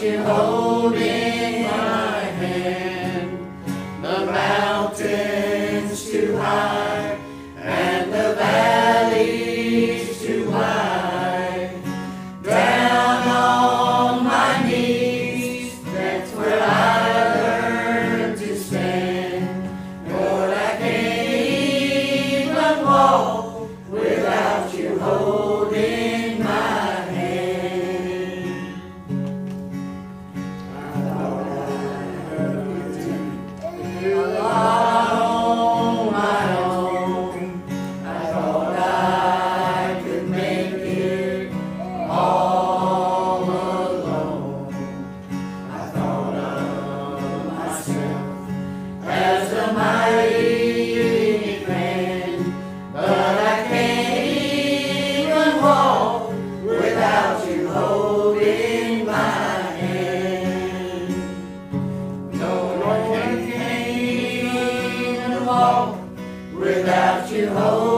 you holding my hand. The mountains too high and the valleys too wide. Down on my knees, that's where I learned to stand. Lord, I can't even walk without you holding my hand. I thought I could do a lot on my own. I thought I could make it all alone. I thought of myself as a mighty man, but I can't even walk without you holding my hand. No, I can't even walk without you holding